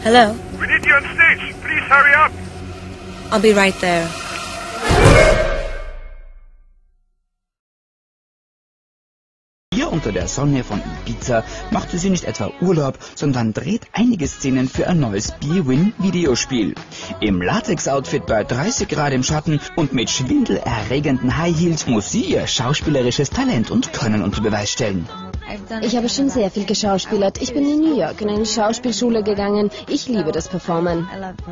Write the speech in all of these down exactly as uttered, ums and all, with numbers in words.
Hello? We need you on stage. Please hurry up. I'll be right there. Hier unter der Sonne von Ibiza machte sie nicht etwa Urlaub, sondern dreht einige Szenen für ein neues B-Win-Videospiel. Im Latex-Outfit bei dreißig Grad im Schatten und mit schwindelerregenden High Heels muss sie ihr schauspielerisches Talent und Können unter Beweis stellen. Ich habe schon sehr viel geschauspielert. Ich bin in New York in eine Schauspielschule gegangen. Ich liebe das Performen.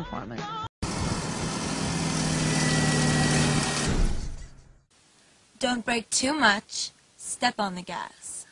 Don't break too much. Step on the gas.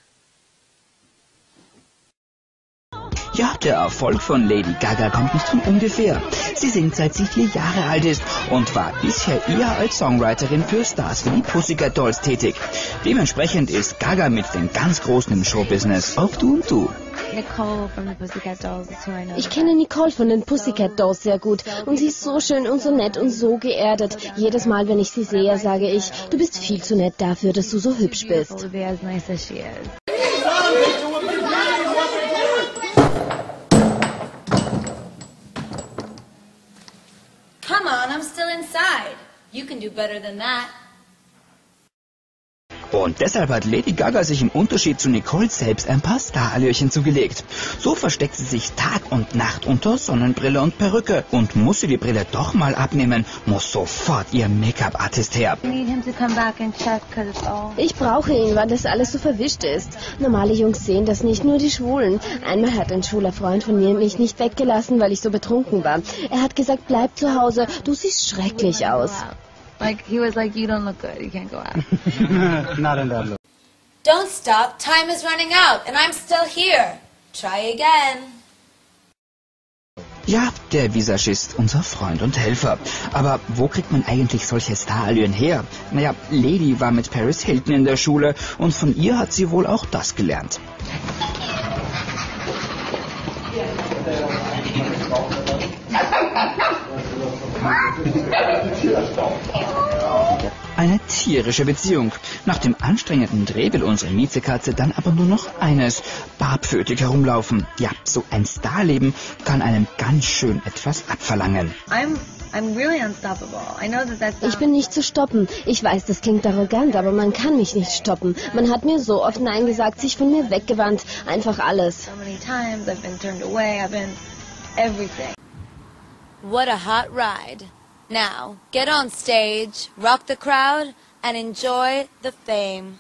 Ja, der Erfolg von Lady Gaga kommt nicht von ungefähr. Sie singt seit sie vier Jahre alt ist und war bisher eher als Songwriterin für Stars wie die Pussycat Dolls tätig. Dementsprechend ist Gaga mit den ganz Großen im Showbusiness auf Du und Du. Nicole from the Pussycat Dolls is who I know. Ich kenne Nicole von den Pussycat Dolls sehr gut und sie ist so schön und so nett und so geerdet. Jedes Mal, wenn ich sie sehe, sage ich, du bist viel zu nett dafür, dass du so hübsch bist. As nice as she is. Come on, I'm still inside. You can do better than that. Und deshalb hat Lady Gaga sich im Unterschied zu Nicole selbst ein paar Starallürchen zugelegt. So versteckt sie sich Tag und Nacht unter Sonnenbrille und Perücke. Und muss sie die Brille doch mal abnehmen, muss sofort ihr Make-up-Artist her. Ich brauche ihn, weil das alles so verwischt ist. Normale Jungs sehen das nicht, nur die Schwulen. Einmal hat ein schwuler Freund von mir mich nicht weggelassen, weil ich so betrunken war. Er hat gesagt, bleib zu Hause, du siehst schrecklich aus. Like, he was like, you don't look good, you can't go out. Not in that look. Don't stop, time is running out, and I'm still here. Try again. Ja, der Visagist, unser Freund und Helfer. Aber wo kriegt man eigentlich solche Starallüren her? Naja, Lady war mit Paris Hilton in der Schule und von ihr hat sie wohl auch das gelernt. Eine tierische Beziehung. Nach dem anstrengenden Dreh will unsere Miezekatze dann aber nur noch eines: bartfötig herumlaufen. Ja, so ein Starleben kann einem ganz schön etwas abverlangen. I'm, I'm really unstoppable. I know that that's Ich bin nicht zu stoppen. Ich weiß, das klingt arrogant, aber man kann mich nicht stoppen. Man hat mir so oft Nein gesagt, sich von mir weggewandt. Einfach alles. so many times I've been turned away, I've been everything. What a hot ride. Now, get on stage, rock the crowd, and enjoy the fame.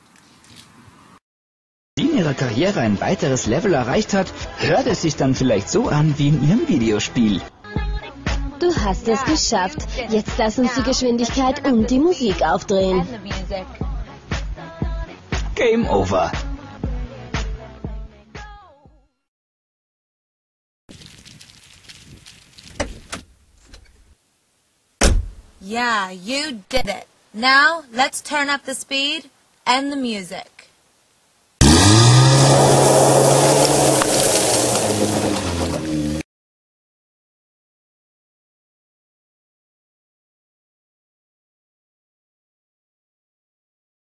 Die in ihrer Karriere ein weiteres Level erreicht hat, hört es sich dann vielleicht so an wie in ihrem Videospiel. Du hast es geschafft. Jetzt lass uns die Geschwindigkeit und die Musik aufdrehen. And the music. Game over. Yeah, you did it. Now, let's turn up the speed and the music.